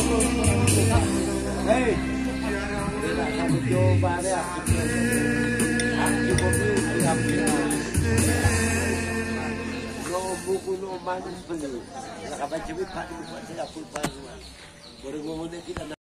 Hei, tidak satu jawaban ya. Aku mobil no buku no manis beli. Nak apa cewek padu buat saya pun baru. Baru ngomongnya kita.